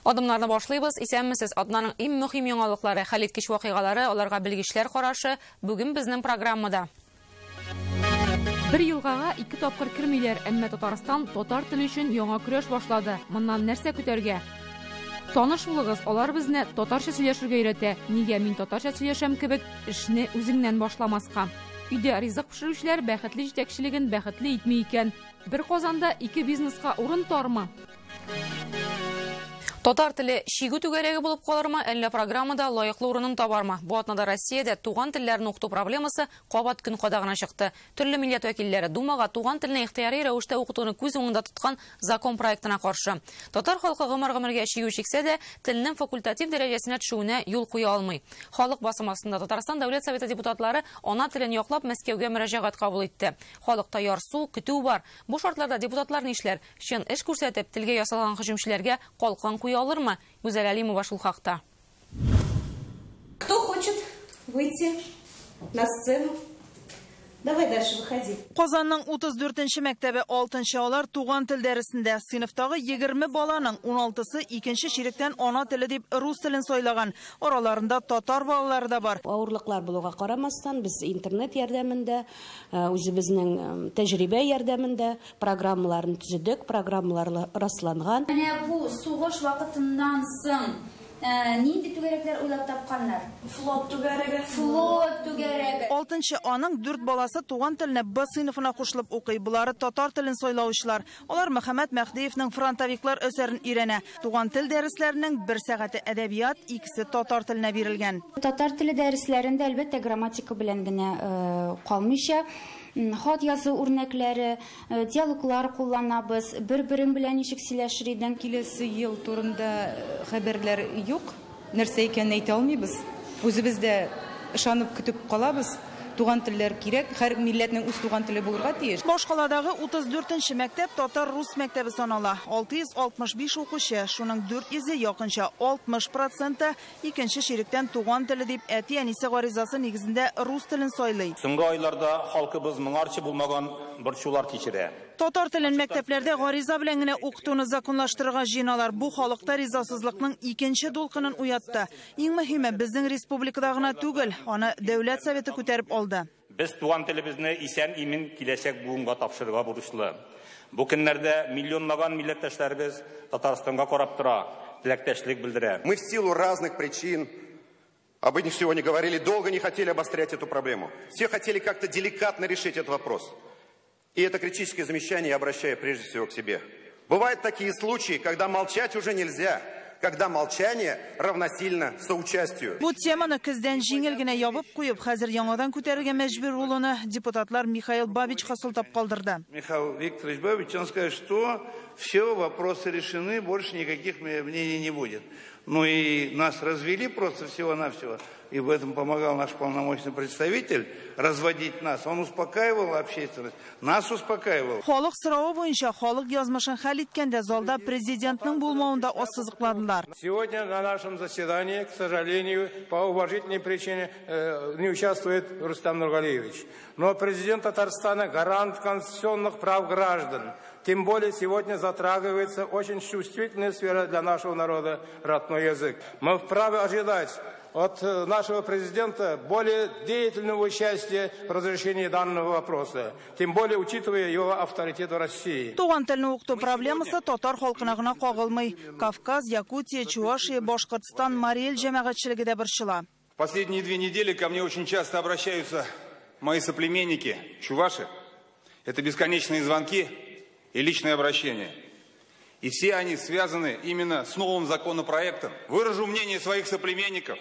Adımlarını başlayırız. İsəmmisiz adlarının en mühim yangalıqları, xəlitkиш vaqiğaları, onlarga bilgişlər qaraşı bugün bizning programmada. Bir yılgağa 2 topqir kirmeyler, әмма Tataristan tatar tili üçün яңа көрәш башлады. Моннан нәрсә көтәргә? Таныш булыгыз, алар безне татарча сөйләшергә өйрәтә. Нигә мин татарча сөйләшәм кебек, эшне үзеңнән башламаска? Өйдә ризык пешерүчеләр бәхетле җитәкчелеген бәхетле итми икән. Bir Казанда 2 бизнеска урын тармы? Татар теле шигү түгәрәге булып калырмы, әллә программада лаеклы урынын табармы? Бу атнада Россиядә туган телләрне укыту проблемасы кабат көн кадагына чыкты. Төрле милләт вәкилләре Думага туган телне ихтияри рәвештә укытуны күз уңында тоткан закон проектына каршы. Татар халкы гомер-гомергә шигү чиксә дә, телнең факультатив дәрәҗәсенә төшүенә юл куя алмый. Халык басмасында Татарстан Дәүләт Советы депутатлары ана телен яклап Мәскәүгә мөрәҗәгать кабул итте. Халыкта ярсу, көтү бар. Бу шартларда депутатлар нишләр? Чын эш күрсәтеп, телгә ясалган һөҗүмчеләргә калкан алырмы? Гүзәл Әлимова шул хакта. Кто хочет выйти на сцену? Давай дальше выходи. Казанның 34-нче мәктәбе 6-нчы алар туган тел дәресендә сыйныфтагы 20 баланың 16-сы икенче чиректән ана теле дип рус телен сайлаган. Араларында татар балалары да бар. Авырлыклар булуга карамастан без интернет ярдәмендә, үзебезнең тәҗрибә ярдәмендә программаларын төзедек, программалар расланган. Менә бу сугыш вакытыннан соң нинди түгәрәкләр уйлап тапканнар? Флот түгәрәге. Флот түгәрәге. 6-нчы аның 4 баласы туган теленә Б сыйныфына кушылып укый. Булары татар телен сайлаучылар. Алар Мөхәммәд Мәхдиевнең фронтовиклар әсәрен өйрәнә. Туган тел дәресләренең 1 сәгате әдәбият, 2-се татар теленә бирелгән. Татар теле дәресләрендә әлбәттә грамматика белән генә калмыйча, хат язу үрнәкләре, диалоглар кулланабыз, бер-берең белән ничек сөйләшер идең? Киләсе ел турында хәбәрләр юк, нәрсә икәнен әйтә алмыйбыз. Үзебез дә ышанып көтеп калабыз. Туган телләр кирәк, һәр милләтнең үз туган теле булырга тиеш. Башкаладагы 34-нче мәктәп татар-рус мәктәбе санала. 665 укучы, шуның 400-е якынча 60% икенче чиректән туган теле дип әти-әнисе гаризасы нигезендә рус телен сайлый. Соңгы айларда халкыбыз моңарчы булмаган борчулар кичерә. Татар телен мәктәпләрдә гариза белән генә укытуны законлаштырырга җыеналар. Бу халыкта ризасызлыкның икенче дулкынын уятты. Иң мөһиме безнең республикада гына түгел, аны Дәүләт Советы күтәреп алды. Без туган телебезне исән-имин киләчәк буынга тапшырырга бурычлы. Бу көннәрдә миллионлаган милләттәшләребез Татарстанга карап тора, теләктәшлек белдерә. Мы в силу разных причин, об этом сегодня говорили, долго не хотели обострять эту проблему. Все хотели как-то деликатно решить этот вопрос. И это критическое замечание я обращаю прежде всего к себе. Бывают такие случаи, когда молчать уже нельзя, когда молчание равносильно соучастию. Бу теманы көздән җиңел генә ябып куеп, хәзер яңадан күтәрергә мәҗбүр булуны депутатлар Михаил Бабич хасылтап калдырды. Михаил Викторович Бабич, он скажет, что все вопросы решены, больше никаких мнений не будет. Ну и нас развели просто всего-навсего, и в этом помогал наш полномочный представитель разводить нас. Он успокаивал общественность, нас успокаивал. Халык соравы буенча халык язмышын хәл иткәндә залда президентның булмавында ассызыкладылар. Сегодня на нашем заседании, к сожалению, по уважительной причине не участвует Рустам Нургалиевич. Но президент Татарстана гарант конституционных прав граждан. Тем более сегодня затрагивается очень чувствительная сфера для нашего народа – родной язык. Мы вправе ожидать от нашего президента более деятельного участия в разрешении данного вопроса, тем более учитывая его авторитет в России. Туган телне укыту проблемасы татар халкына гына кагылмый. Кавказ, Якутия, Чувашия, Башкортстан, Мари-Эл җәмәгатьчелеге дә борчыла. В последние 2 недели ко мне очень часто обращаются мои соплеменники, чуваши. Это бесконечные звонки и личное обращение. И все они связаны именно с новым законопроектом. Выражу мнение своих соплеменников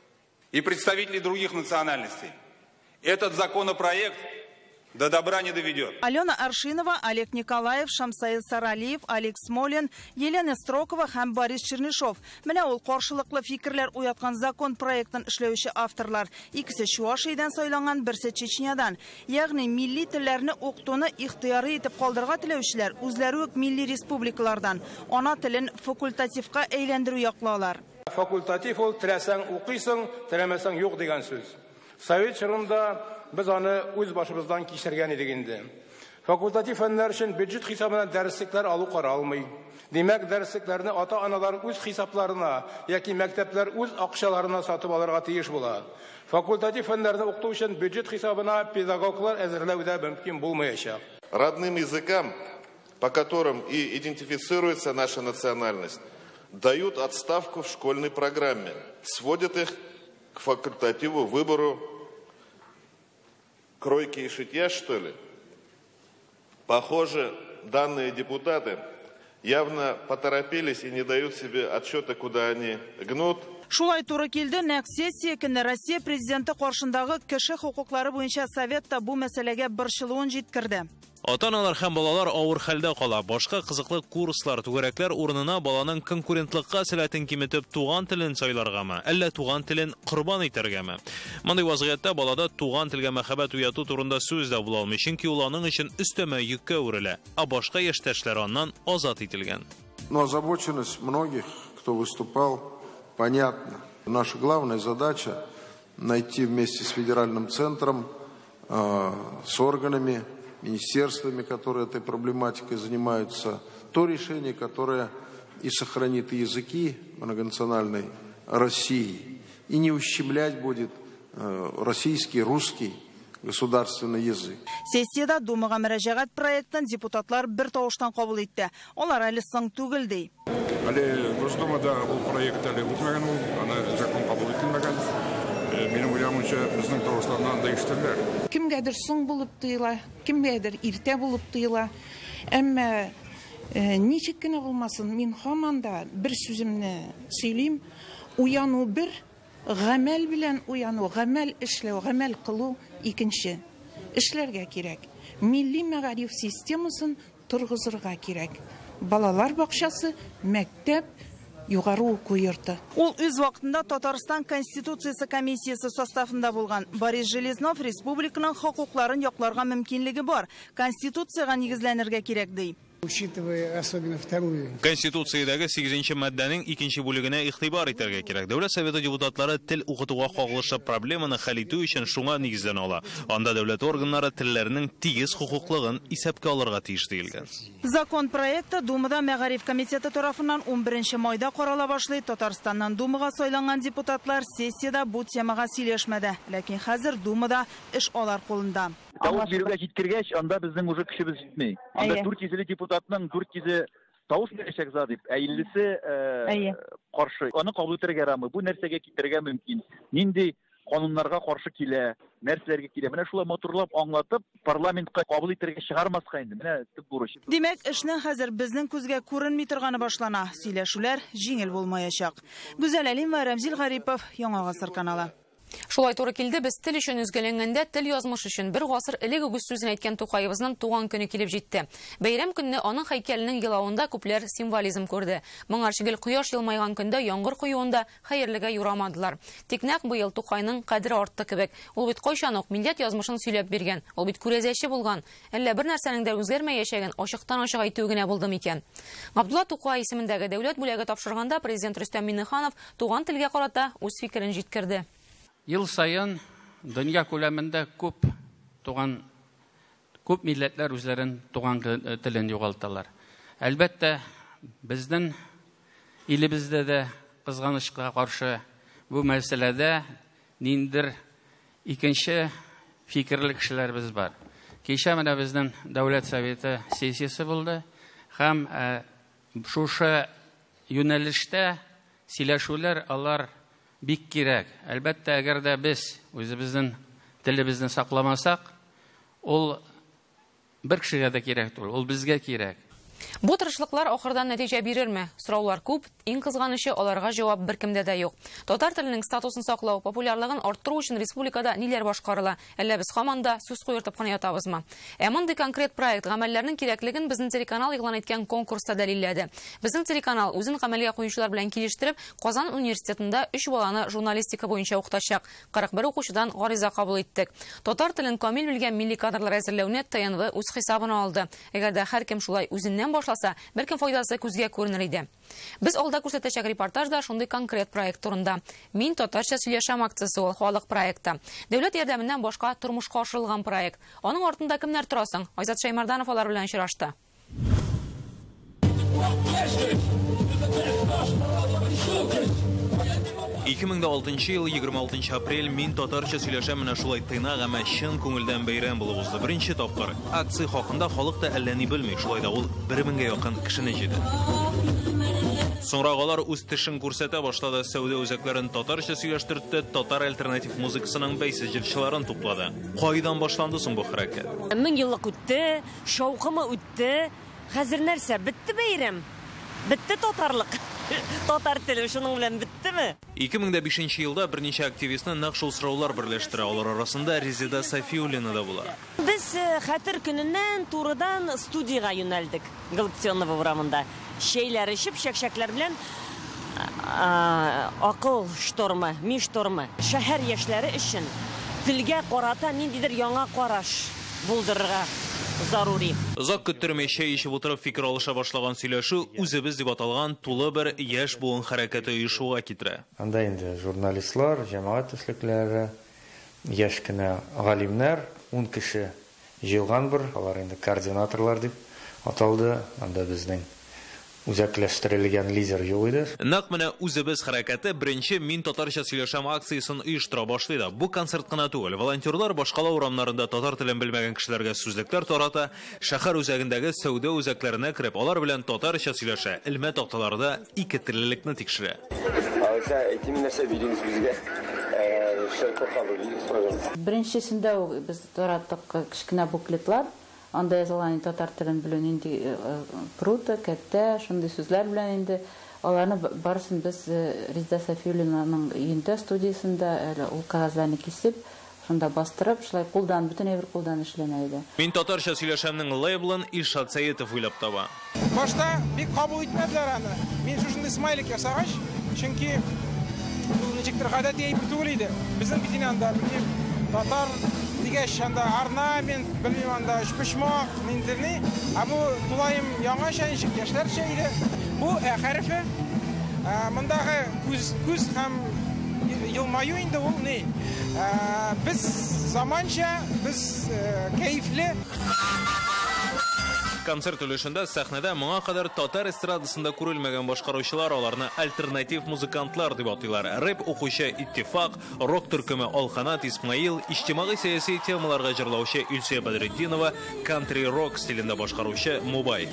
и представителей других национальностей. Этот законопроект до добра не доведет. Алена Аршинова, Олег Николаев, Шамсаил Саралиев, Олег Смолин, Елена Строкова һәм Борис Чернышов. Менә ул каршылыклы фикерләр уяткан закон проектын эшләүче авторлар. Икесе Чувашиядән сайланган, берсе Чечнядан. Ягъни милли телләрне укытуны ихтыяры итеп калдырырга теләүчеләр үзләре үк милли республикалардан ана телен факультативка әйләндерү яклалар. Факультатив ул теләсәң укыйсың, теләмәсәң юк дигән сүз. Совет чорында без аны үз башыбыздан кичергән идек инде. Fakultatif fənlər üçün büdcət hesabından dərsliklər alу qaralmay. Demək, dərsliklərini ata-analar öz hesablarına, yoki məktəblər öz ақшаларына satıb alırğa tiyиш bular. Fakultatif fənlərdə oxutu üçün büdcət hesabına pedagoglar əzərləvdə mümkün bulmayacaq. Родным языкам, по которым и идентифицируется наша национальность, дают отставку в школьной программе, сводят их к факультативу, выбору кройки и шитья, что ли. Похоже, данные депутаты явно поторопились и не дают себе отчета, куда они гнут. Шулай туры келді, нәк сессия көне Россия президенті қаршындағы кіші хукуклары бойынша советта бұл мәселеге біршілуын жеткірді. Ата-аналар һәм балалар авыр хәлдә кала. Башка кызыклы курслар, түгәрәкләр урынына баланың конкурентлыкка сәләтен киметеп туган телен сайларгамы, әллә туган телен корбан итәргәме? Мондый вазгыятьтә балада туган телгә мәхәббәт уяту турында сүз дә була алмый, чөнки ул аның өчен өстәмә йөккә үрелә, а башка яшьтәшләр аннан азат ителгән. Но озабоченность многих, кто выступал, понятна. Наша главная задача найти вместе с федеральным центром, с органами, министерствами, которые этой проблематикой занимаются, то решение, которое и сохранит языки многонациональной России, и не ущемлять будет российский, русский государственный язык. Сессияда Думаға мөрәҗәгать проектын депутатлар бер тавыштан кабул итте. Алар әле соң түгел ди. Әле Госдумада бұл проект әле үтмәгән ул, аны закон кабул ителмәгән. Минем уйлавымча, безнең тавышлардан да ишетәләр. Кемгәдер соң булып тоела, кемгәдер иртә булып тоела. Әмма ничек кенә булмасын, мин һаман да бер сүземне сөйлим, уяну бер, гамәл белән уяну, гамәл эшләү, гамәл кылу икенче. Эшләргә кирәк. Милли мәгариф системасын торгызырга кирәк. Балалар бакчасы, мәктәп, югары уку йорты. Ул үз вакытында Татарстан Конституциясы комиссиясы составында булган. Борис Железнов республиканың хокукларын якларга мөмкинлеге бар. Конституцияга нигезләнергә кирәк ди. Учитывая особенно вторую. Конституциядәге 8-нче маддәнең 2-нче бүлегенә игътибар итәргә кирәк. Дәүләт Советы депутатлары тел укытуга кагылышлы проблеманы хәл итү өчен шуңа нигезләнә ала. Анда дәүләт органнары телләрнең тигез хукуклыгын исәпкә алырга тиеш диелгән. Закон проекты Думада мәгариф комитеты тарафыннан 11 майда карала башлый. Татарстаннан Думага сайланган депутатлар сессияда бу темага сөйләшмәде. Ләкин хәзер Думада эш алар кулында. Тавыш бирүгә җиткергәч, анда безнең уже көчебез җитмәй. Анда 400 депутатның 400 тавыш бирәчәк за дип, 50-се каршы. Аны кабул итәргә ярамый. Бу нәрсәгә китәргә мөмкин. Нинди кануннарга каршы килә, нәрсәләргә килә. Менә шулай моторлап аңлатып, парламентка кабул итәргә чыгармаска инде. Менә төп бурыч. Димәк, эшнең хәзер безнең күзгә күренми торганы башлана. Сөйләшүләр җиңел булмаячак. Гүзәл Әлимова, Рамзил Гарипов, Яңа Гасыр каналы. Шулай туры килде, без тел өчен үзгәләнгәндә, тел язмыш өчен бер гасыр элек үк сүзен әйткән Тукаебызның туган көне килеп җитте. Бәйрәм көнне аның һәйкәленең елавында күпләр символизм күрде. Моңарчыгыл кояш елмайган көндә яңгыр коюында хәерлегә юрамадылар. Тик нәкъ быел Тукайның кадере артты кебек. Ул бит кайчан ук милләт язмышын сөйләп биргән. Ул бит күрәзәче булган. Әллә бер нәрсәнең дә үзгәрмәячәген ачыктан-ачык әйтү генә булды микән? Габдулла Тукай исемендәге дәүләт бүләге тапшырганда президент Рөстәм Миңнеханов туган телгә карата үз фикерен җиткерде. Ел сайын дөнья күләмендә күп милләтләр үзләрен туган телен югалталар. Әлбәттә, безнең илебездә дә кызганычка каршы бу мәсьәләдә ниндер икенче фикерле кешеләрбез бар. Кичә менә безнең дәүләт советы сессиясе булды һәм шушы юнәлештә сөйләшүләр алар бик кирәк. Әлбәттә, әгәр дә без үзебезнең телебезне сакламасак, ул бер кешегә дә кирәк түгел, ул безгә кирәк. Бу тырышлыклар ахырдан нәтиҗә бирерме? Сораулар күп, иң кызганычы аларга җавап беркемдә дә юк. Татар теленең статусын саклау, популярлыгын арттыру өчен республикада ниләр башкарыла? Әллә без һаман да сүз куертып кына ятабызмы? Мондый конкрет проект гамәлләрнең кирәклеген безнең телеканал игълан иткән конкурста дәлилләде. Безнең телеканал үзен гамәлгә куючылар белән килештереп, Казан университетында 3 баланы журналистика буенча укытачак. 41 укучыдан гариза кабул иттек. Татар телен камил белгән милли кадрлар әзерләүне ТНВ үз хисабына алды. Әгәр дә һәркем шулай үзеннән башласа, бәлкем файдасы күзгә күренер иде. Без алда Алда күрсәтәчәк репортаж да шундый конкрет проект турында. Мин татарча сөйләшәм акциясе ул халык проекты. Дәүләт ярдәменнән башка тормышка ашырылган проект. Аның артында кемнәр торасың? Айзат Шаймарданов алар белән очрашты. 2006 ел 26 апрель мин татарча сөйләшәм менә шулай тыйнак әмма чын күңелдән бәйрәм булып узды. Беренче тапкыр акция хакында халык та әллә ни белми, шулай да ул 1000-гә якын кешене җыйды. Соңрагылар үз тешен күрсәтә башлады, сәүдә үзәкләрен татарча сөйләштертте, татар альтернатив музыкасының бәйсез җырчыларын туплады. Кайдан башланды соң бу хәрәкәт? 1000 еллык үтте, шаукымы үтте, хәзер нәрсә? Бетте бәйрәм. Бетте татарлык. Татар теле шуның белән биттеме? 2005 елда берничә активистны нәкъ шул сораулар берләштерә. Алар арасында Резеда Сафиуллина да була. Без хәтер көненнән турыдан студияга юнәлдек. Галактионный урамында. Шәйләр ичеп, шәкшәкләр белән акыл штормы, ми штормы. Шәһәр яшьләре өчен телгә карата ниндидер яңа караш булдырырга зарури. Озак көттермәй чәй ичеп утырып фикер алыша башлаган сөйләшү үзебез дип аталган тулы бер яшь буын хәрәкәте оешуга китерә. Анда инде журналистлар, җәмәгать эшлеклеләре, яшь кенә галимнәр, 10 кеше җыелган бер, алар инде координаторлар дип аталды. Анда безнең үзәкләштерелгән лидер юк иде. Нәкъ менә үзебез хәрәкәте беренче мин татарча сөйләшәм акциясын оештыра башлый да. Бу концерт кына түгел. Волонтерлар башкала урамнарында татар телен белмәгән кешеләргә сүзлекләр тарата, шәһәр үзәгендәге сәүдә үзәкләренә кереп, алар белән татарча сөйләшә, илмә такталарда ике теллелекне тикшерә. Беренчесендә без тараттык кичкенә буклетлар. Анда язылган татар телен белү инде круто, кәттә, шундый сүзләр белән инде аларны барысын без Резеда Сафиуллинаның өендә студиясында ул кагазларны кисеп, шунда бастырып, шулай кулдан, бүтән бер кулдан эшләнә иде. Мин татарча сөйләшәмнең лейблын Илшат Сәетов уйлап таба. Башта бик кабул итмәделәр аны. Мин шушындый смайлик ясагач, чөнки бу ничектер гадәти әйбер түгел иде. Безнең бит инде татар дигәч анда орнамент, белмим анда шпышмак, миндерни, а бу тулайым яңаша ничек яшьләрчә иде. Бу хәрефе, мондагы күз һәм елмаю инде ул ни? Без заманча, без кайфле. Концерт өлешендә сәхнәдә моңа кадәр татар эстрадасында күрелмәгән башкаручылар аларны альтернатив музыкантлар дип атыйлар. Рэп укучы Иттифак, рок төркеме Алханат Исмаил, иҗтимагый сәяси темаларга җырлаучы Илсия Бадретдинова, кантри рок стилендә башкаручы Мубай.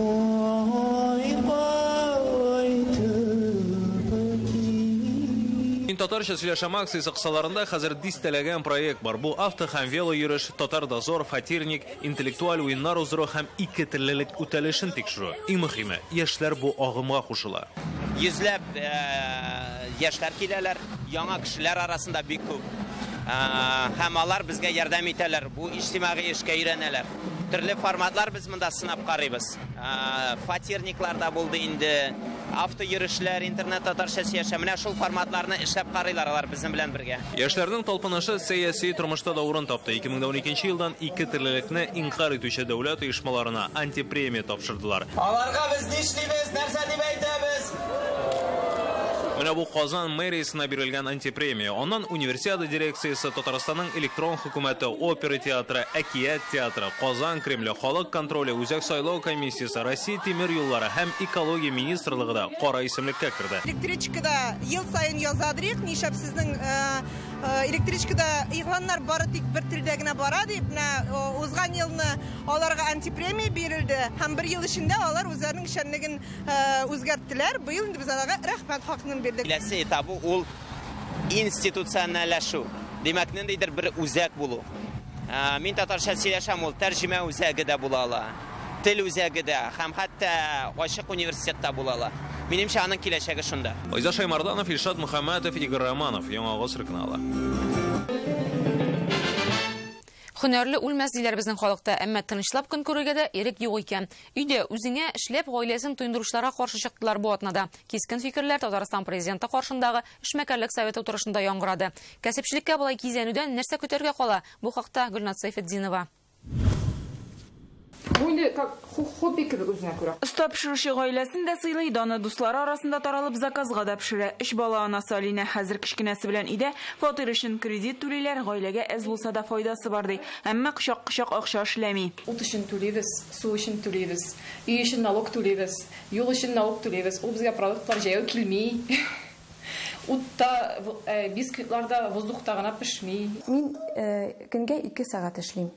Татарча сөйләшәм акциясе кысаларында хәзер дистәләгән проект бар. Бу авто һәм вело йөреш, татар дозор, фатирник, интеллектуаль уеннар уздыру һәм ике теллелек үтәлешен тикшерү. Иң мөһиме, яшьләр бу агымга кушыла. Йөзләп яшьләр киләләр, яңа кешеләр арасында бик күп. Һәм алар безгә ярдәм итәләр. Бу иҗтимагый эшкә өйрәнәләр. Төрле форматлар без монда сынап карыйбыз. Фатирниклар да булды инде. Авто йөрүшләр, интернет татарча сөйләшә. Менә шул форматларны эшләп карыйлар алар безнең белән бергә. Яшьләрнең талпынышы сәяси тормышта да урын тапты. 2012 елдан ике теллекне инкар итүче дәүләт оешмаларына антипремия тапшырдылар. Аларга без нишлибез, нәрсә дип әйтәбез? Менә бу Казан мэриясына бирелгән антипремия. Аннан универсиада дирекциясе, Татарстанның электрон хөкүмәте, опера театры, әкият театры, Казан Кремле, халык контроле, үзәк сайлау комиссиясе, Россия тимер юллары һәм экология министрлыгы да кара исемлеккә керде. Электричкада ел сайын язадырык, нишәп сезнең электричкада игъланнар бары тик бер телдә генә бара дип, узган елны аларга антипремия бирелде һәм бер ел эчендә алар үзләренең эшчәнлеген үзгәрттеләр. Быел инде без аларга рәхмәт хакын бирдек. Киләсе этабы ул институциональләшү. Димәк, ниндидер бер үзәк булу. Мин татарча сөйләшәм, ул тәрҗемә үзәге дә була ала. Тел үзәге дә һәм хәтта ачык университетта була ала. Минемчә аның киләчәге шунда. Айзат Шаймарданов, Илшат Мөхәммәтов, Игорь Романов, Яңа Гасыр каналы. Һөнәрле үлмәс диләр безнең халыкта, әмма тынычлап көн күрергә дә ирек юк икән. Өйдә үзеңә эшләп гаиләсен туйдыручыларга каршы чыктылар бу атнада. Кискен фикерләр Татарстан президенты каршындагы эшмәкәрлек советы утырышында яңгырады. Кәсепчелеккә булай кизәнүдән нәрсә көтәргә кала? Бу хакта Гөлнат Сайфетдинова. Оста пішіруші ғайләсін дә сыйлый, даны дуслары арасында таралып заказға да пішірі. Үш бала анасы Алина хәзір кішкенәсе белән иде, фатир өчен кредит түлиләр, ғайләгә әз булса да файдасы бар ди. Әмма кышак-кышак акча эшләми. Ут өчен түлибез, су өчен түлибез, үй өчен налог түлибез, юл өчен налог түлибез. Ул безгә продуктлар җәяү килми. Утта, бисквитларда, воздухта гына пешми. Мин көнгә 2 сәгать эшлим.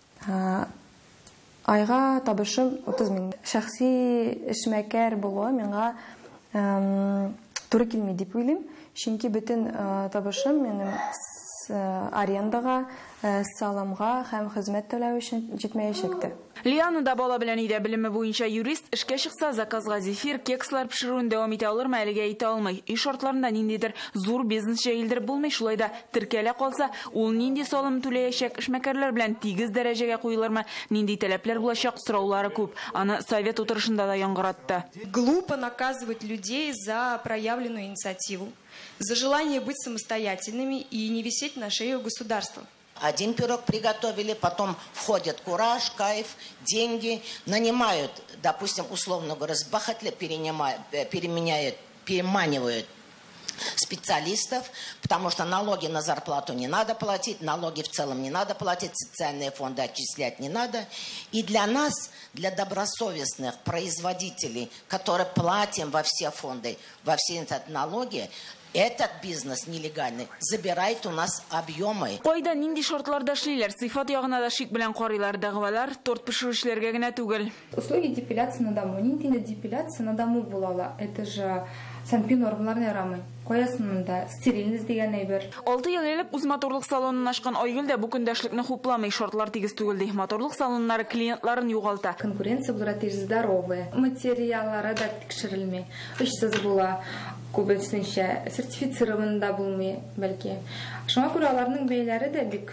Айга табышым 30 мең. Шәхси эшмәкәр булуы миңа туры килми дип уйлыйм. Чөнки бөтен табышым минем арендага, салымга һәм хезмәт түләү өчен җитмәячәкте. Лиана да бала белән иде, белеме буенча юрист, эшкә чыкса заказга зефир, кекслар пешерүен дәвам итә алырмы, әлегә итә алмый. Иш шартларында ниндидер зур бизнес җәелдер булмый, шулай да теркәлә калса, ул нинди салым түләячәк, эшмәкәрләр белән тигез дәрәҗәгә куелырмы, нинди таләпләр булачак, сораулары күп. Аны совет утырышында да яңгыратты. Глупо наказывать людей за проявленную инициативу, за желание быть самостоятельными и не висеть на шее у государства. Один пирог приготовили, потом входит кураж, кайф, деньги, нанимают, допустим, условно говоря, с бахатля переманивают специалистов, потому что налоги на зарплату не надо платить, налоги в целом не надо платить, социальные фонды отчислять не надо. И для нас, для добросовестных производителей, которые платим во все фонды, во все налоги, этот бизнес нелегальный забирает у нас объемы. Кайда нинди шартларда эшлиләр, сыйфат ягына да шик белән карыйлар, дәгъвалар торт пешерүчеләргә генә түгел. Услуги депиляции на дому. Нинди депиляция на дому булала. Это же санпин нормаларына ярамый. Коясың да стерильность дигән әйбер. 6 ел элек үз моторлык салонын ачкан Айгөл дә бу көндәшлекне хупламый, шартлар тигез түгел ди. Моторлык салоннары клиентларын югалта. Конкуренция була тиз здоровая. Материаллары да тикшерелми. Эшсез була. Күбесенчә сертифицирован да булмый, бәлки. Шуңа күрә аларның бәяләре дә бик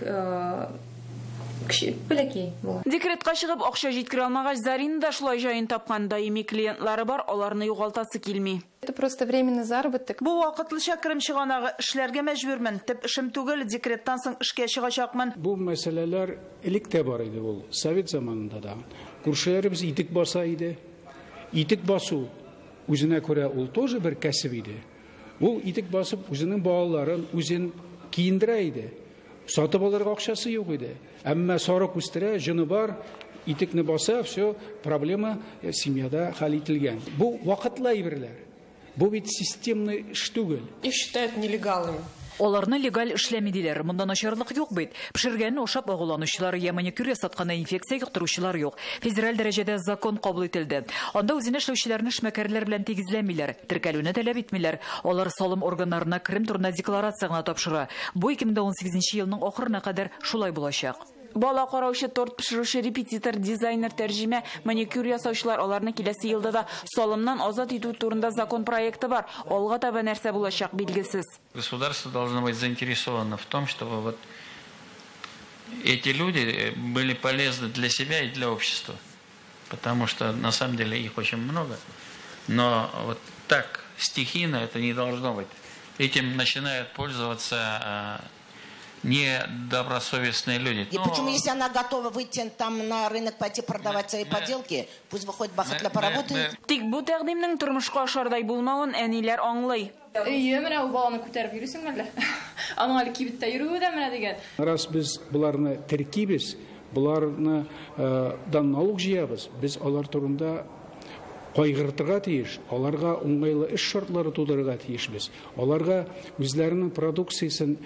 бәлки була. Декретка чыгып акча җиткерә алмагач, Зарина да шулай җаен тапкан, даими клиентлары бар, аларны югалтасы килми. Это просто временный заработок. Бу вакытлыча керем чыганагы эшләргә мәҗбүрмен. Төп эшем түгел, декреттан соң эшкә чыгачакмын. Бу мәсьәләләр элек тә бар иде ул, совет заманында да. Күршеләребез итек баса иде. Итек басу үзенә күрә ул тоже бер кәсеп иде. Ул итек басып үзенең балаларын үзен киендерә иде. Сатып алырга акчасы юк иде. Әмма сарык үстерә, җыны бар, итекне баса, все, проблема семьяда хәл ителгән. Бу вакытлы әйберләр. Бу бит системный эш түгел. Их считают нелегалами. Аларны легаль эшләмидиләр. Монда начарлык юк бит. Пешергәнне ашап агуланучылар, я маникюр ясатканда инфекция юктыручылар юк. Федераль дәрәҗәдә закон кабул ителде. Анда үзенә эшләүчеләрне эшмәкәрләр белән тигезләмиләр, теркәлүне таләп итмиләр. Алар салым органнарына керем турында декларация гына тапшыра. Бу 2018 елның ахырына кадәр шулай булачак. Бала караучы, торт пешерүче, репетитор, дизайнер, тәрҗемә, маникюр ясаучылар, аларны киләсе елда да салымнан азат итү турында закон проекты бар. Алга таба нәрсә булачак билгесез. Государство должно быть заинтересовано в том, чтобы вот эти люди были полезны для себя и для общества. Потому что на самом деле их очень много. Но вот так стихийно это не должно быть. Этим начинают пользоваться недобросовестные люди. И почему, если она готова выйти там на рынок, пойти продавать свои поделки, пусть выходит бахатля поработает? Тик бу тәкъдимнең тормышка ашардай булмавын әниләр аңлый. Менә ул баланы күтәреп йөрисең әле. Аның әле кибеттә йөрүе дә менә дигән. Раз без буларны теркибез, буларны дан налог җыябыз, без алар турында кайгыртырга тиеш, аларга уңайлы эш шартлары тудырырга тиешбез. Аларга үзләренең продукциясын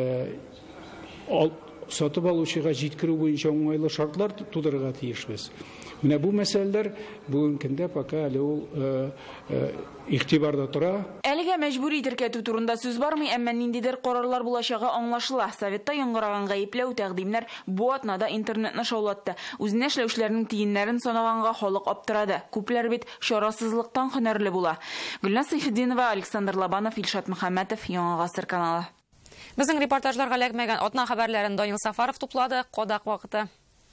сатып алучыга җиткерү буенча уңайлы шартлар тудырырга тиешбез. Менә бу мәсьәләләр бүген көндә пока әле ул игътибарда тора. Әлегә мәҗбүри теркәтү турында сүз бармый, әмма ниндидер карарлар булачагы аңлашыла. Советта яңгыраган гаепләү тәкъдимнәр бу атнада интернетны шаулатты. Үзенә эшләүчеләрнең тиеннәрен санаганга халык аптырады. Күпләр бит чарасызлыктан һөнәрле була. Гөлназ Сайфетдинова, Александр Лобанов, Илшат Мөхәммәтов, Яңа гасыр каналы. Безнең репортажларга эләкмәгән атна хәбәрләрен Данил Сафаров туплады. Кодак вакыты.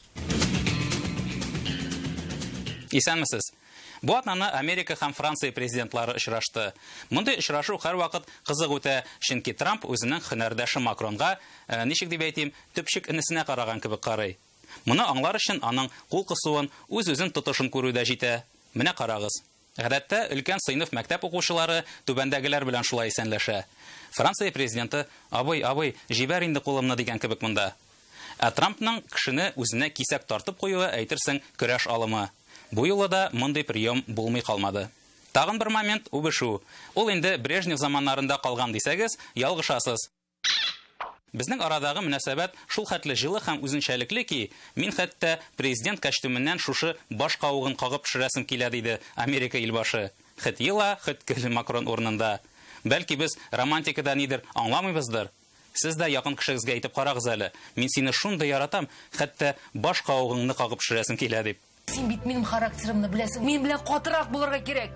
Исәнмесез. Бу атнаны Америка һәм Франция президентлары очрашты. Мондай очрашу һәр вакыт кызык үтә, чөнки Трамп үзенең һөнәрдәше Макронга, ничек дип әйтим, төпчек инесенә караган кебек карый. Моны аңлар өчен аның кул кысуын, үз-үзен тотышын күрүдә җитә. Менә карагыз. Гадәттә, өлкән сыйныф мәктәп укучылары түбәндәгеләр белән шулай исәнләшә. Франция президенты «Абый, җибәр инде кулымны» дигән кебек монда. Ә Трампның кешене үзенә кисәк тартып куюы әйтерсең көрәш алымы. Бу юлы да мондый прием булмый калмады. Тагын бер момент үбешү. Ул инде Брежнев заманнарында калган дисәгез, ялгышасыз. Безнең арадагы мөнәсәбәт шул хәтле җылы һәм үзенчәлекле ки, мин хәтта президент костюмыннан шушы баш кауыгын кагып пешерәсем килә диде Америка илбашы. Хит йыла, хит көл Макрон урынында. Бәлки без романтикада нидер аңламыйбыздыр. Сез дә якын кешегезгә әйтеп карагыз әле. Мин сине шундый яратам, хәтта баш кауыгыңны кагып пешерәсем килә дип. Син бит минем характерымны беләсең. Мин белән катырак булырга кирәк.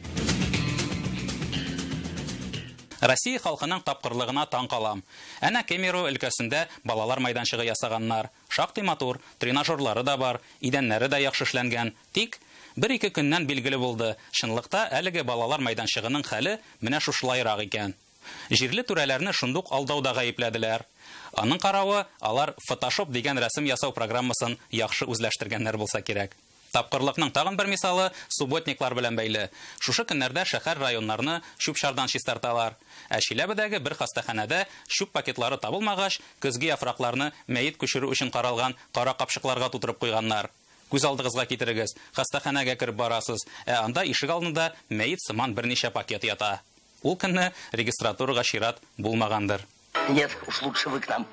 Россия халкының тапкырлыгына таң калам. Әнә Кемерово өлкәсендә балалар мәйданчыгы ясаганнар. Шактый матур, тренажерлары да бар, идәннәре дә яхшы эшләнгән. Тик 1-2 көннән билгеле булды. Чынлыкта әлеге балалар мәйданчыгының хәле менә шушылайрак икән. Җирле түрәләрне шундук алдауда гаепләделәр. Аның каравы, алар Photoshop дигән рәсем ясау программасын яхшы үзләштергәннәр булса кирәк. Тапкырлыкның тагын бер мисалы субботниклар белән бәйле. Шушы көннәрдә шәһәр районнарны чүп-чардан чистарталар. Ә Чиләбедәге бер хастаханәдә чүп пакетлары табылмагач, көзге яфракларны мәйет күчерү өчен каралган кара капчыкларга тутырып куйганнар. Күз алдыгызга китерегез. Хастаханәгә кирип барасыз, ә анда ишек алдында мәйет сыман берничә пакет ята. Ул көнне регистратурага чират булмагандыр. Нет, уж лучше вы к нам.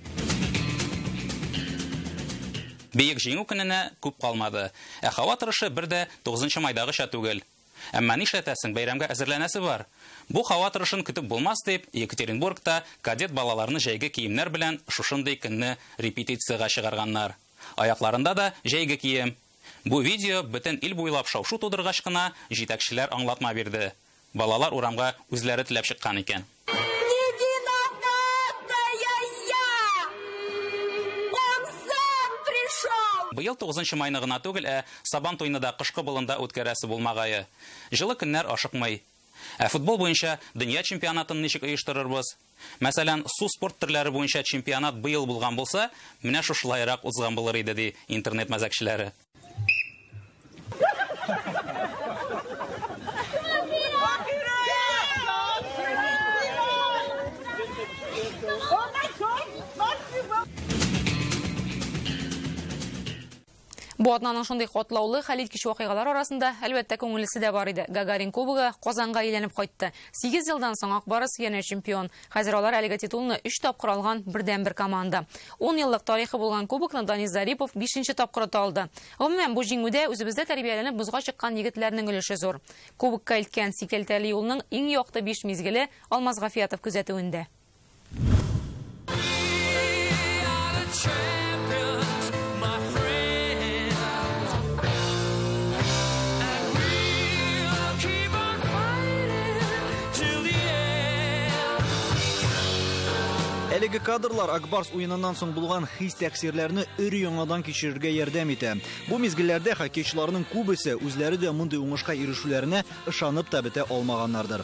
Бейек җиңү көненә күп калмады. Ә һава торышы бер дә 9 майдагыча түгел. Әмма нишләтәсең, бәйрәмгә әзерләнәсе бар. Бу һава торышын көтеп булмас дип, Екатеринбургта кадет балаларны җәйге киемнәр белән шушындый көнне репетициягә чыгарганнар. Аякларында да җәйге кием. Бу видео бөтен ил буйлап шау-шу тудыргач кына җитәкчеләр аңлатма бирде. Балалар урамга үзләре теләп чыккан икән. Быел 9 майны гына түгел, Сабан туйны да кышкы болында үткәрәсе булмагае. Җылы көннәр ашыкмый. Ә футбол буенча дөнья чемпионатын ничек оештырырбыз? Мәсәлән, су спорт төрләре буенча чемпионат быел булган булса, менә шушылайрак узган булыр иде ди интернет мәзәкчеләре. Бу атнаның шундый катлаулы хәлиткеч вакыйгалар арасында әлбәттә күңеллесе дә бар иде. Гагарин кубогы Казанга әйләнеп кайтты. 8 елдан соң Акбарыс яңа чемпион. Хәзер алар әлеге титулны 3 тапкыр алган бердән-бер команда. 10 еллык тарихы булган кубокны Данис Зарипов 5нче тапкыр алды. Гомумән бу җиңүдә үзебездә тәрбияләнеп бузга чыккан егетләрнең өлеше зур. Кубокка илткән Сикелтәле юлның иң якты 5 мизгеле Алмаз Гафиятов күзәтүендә. Әлеге кадрлар Акбарс уенынан соң булган хис-тәэсирләрне өре яңадан кичерергә ярдәм итә. Бу мизгелләрдә хоккейчыларның күбесе үзләре дә мондый уңышка ирешүләренә ышанып та бетә алмаганнардыр.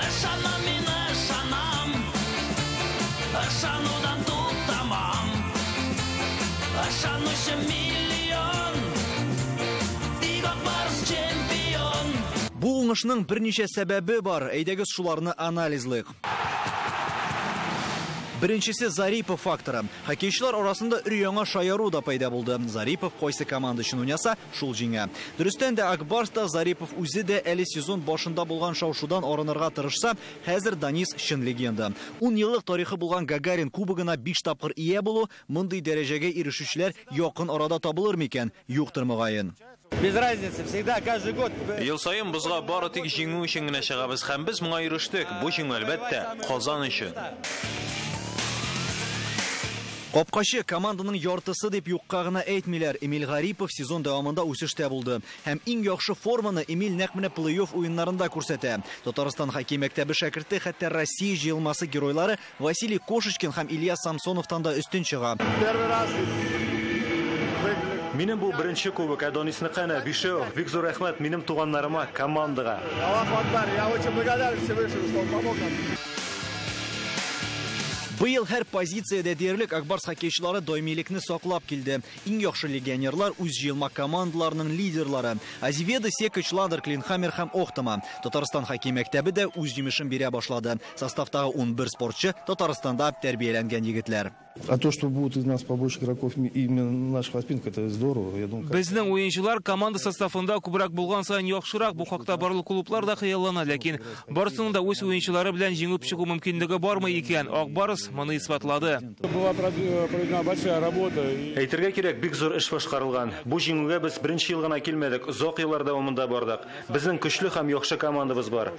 Бу уңышның берничә сәбәбе бар. Әйдәгез шуларны анализлыйк. Беренчесе Зарипов факторы. Хоккейчылар арасында өр-яңа шаяру да пайда булды. Зарипов кайсы команда өчен уйнаса, шул җиңә. Дөрестән дә Акбарста Зарипов үзе дә әле сезон башында булган шау-шудан арынырга тырышса, хәзер Данис чын легенда. 10 еллык тарихы булган Гагарин кубогына 5 тапкыр ия булу, мондый дәрәҗәгә ирешүчеләр якын арада табылыр микән? Юктыр мөгаен. Без разницы, всегда, каждый год. Ел сайын бызга бары тик җиңү өчен генә чыгабыз һәм без моңа ирештек. Бу җиңү әлбәттә Казан өчен. Капкачы команданың яртысы дип юкка гына әйтмиләр. Эмиль Гарипов сезон дәвамында үсештә булды. Һәм иң яхшы форманы Эмиль нәкъ менә плей-офф уеннарында күрсәтә. Татарстан хоккей мәктәбе шәкерте, хәтта Россия җыелмасы геройлары Василий Кошечкин һәм Илья Самсоновтан да үстен чыга. Минем бу беренче кубок, Адонисныкына, Бишев, бик зур рәхмәт минем туганнарыма, командага. Я очень благодарен Всевышнему, что он помог нам. Быйыл һәр позициядә диярлек Акбарс хоккейчылары даимилекне саклап килде. Иң яхшы легионерлар үз җыелма командаларының лидерлары. Азиведа, Секач, Ладер, Клинхаммер һәм Охтама. Татарстан хоккей мәктәбе дә үз җимешен бирә башлады. Составтагы 11 спортчы Татарстанда тәрбияләнгән егетләр. А то, что будут из нас побольше игроков именно наших воспитанников, это здорово. Я думаю, безнең уенчылар команда составында күбрәк булган саен яхшырак. Бу хакта барлык клублар да хыяллана, ләкин барысының да үз уенчылары белән җиңеп чыгу мөмкинлеге бармы икән? Акбарс моны исбатлады. Была проведена большая работа. Әйтергә кирәк, бик зур эш башкарылган. Бу җиңүгә без беренче ел гына килмәдек, озак еллар дәвамында бардык. Безнең көчле һәм яхшы командабыз бар.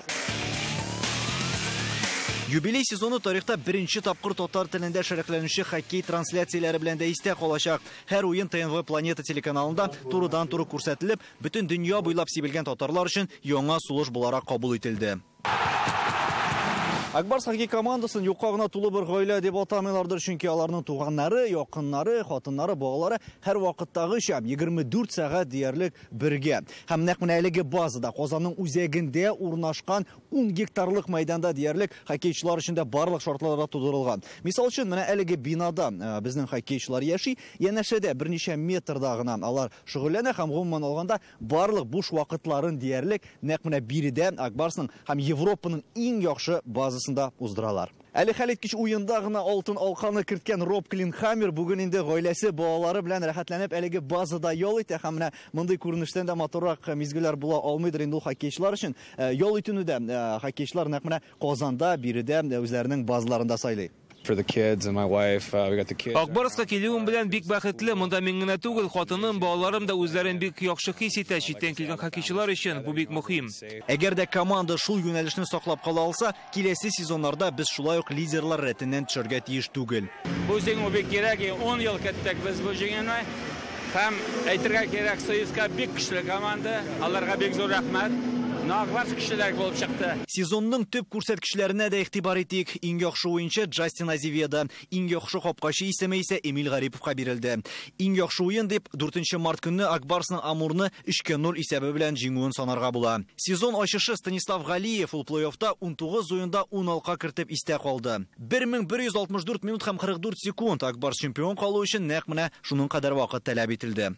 Юбилей сезоны тарихта беренче тапкыр татар телендә шәрехләнүче хоккей трансляцияләре белән дә истә калачак. Һәр уен ТНВ Планета телеканалында турыдан-туры күрсәтелеп, бөтен дөнья буйлап сибелгән татарлар өчен яңа сулыш буларак кабул ителде. Акбарс хоккей командасын юкка гына тулы бер гаилә дип атамыйлардыр, чөнки аларның туганнары, якыннары, хатыннары, балалары һәр вакыттагыча 24 сәгать диярлек бергә. Һәм нәкъ менә әлеге базада, Казанның үзәгендә урнашкан 10 гектарлык мәйданда диярлек хоккейчылар өчен дә барлык шартлар тудырылган. Мисал өчен, менә әлеге бинада безнең хоккейчылар яши, янәшәдә берничә метрда гына алар шөгыльләнә һәм гомумән алганда барлык буш вакытларын диярлек нәкъ менә биредә Акбарсның һәм Европаның иң яхшы базасында уздыралар. Әле хәлиткеч уенда гына алтын алканы керткән Роб Клинхаммер бүген инде гаиләсе, балалары белән рәхәтләнеп әлеге базада ял итә һәм менә мондый күренештән дә матуррак мизгелләр була алмыйдыр инде ул хоккейчылар өчен. Ял итүне хоккейчылар нәкъ менә Казанда, биредә үзләренең базаларында сайлый. For the kids and my wife, we got the kids. Акбарска килүем белән бик бәхетле. Монда мин генә түгел, хатыным, балаларым да үзләрен бик яхшы хис итә. Читтән килгән хоккейчылар өчен бу бик мөһим. Әгәр дә команда шул юнәлешне саклап кала алса, киләсе сезоннарда без шулай ук лидерлар рәтеннән төшәргә тиеш түгел. Бу җиңү бик кирәк. 10 ел көттек без бу җиңүне. Һәм әйтергә кирәк, Союзга бик көчле команда. Аларга бик зур рәхмәт. Акбарс кешеләр булып чыкты. Сезонның төп күрсәткечләренә дә игътибар итик. Иң яхшы уенчы Джастин Азиведа, иң яхшы капкачы исеме исә Эмиль Гариповка бирелде. Иң яхшы уен дип 4 март көнне Акбарсның Амурны 3-0 исәбе белән җиңүен санарга була. Сезон ачышы Станислав Галиев ул плей-оффта 19 уенда 10 алка кертеп истә калды. 1164 минут һәм 44 секунд Акбарс чемпион калу өчен нәкъ менә шуның кадәр вакыт таләп ителде.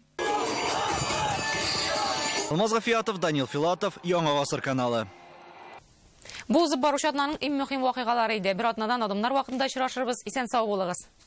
Алмаз Гафиятов, Данил Филатов, Яңа Гасыр каналы. Бу узып баручы атнаның иң мөһим вакыйгалары иде. Бер атнадан адымнар вакытында очрашырбыз. Исән сау булыгыз.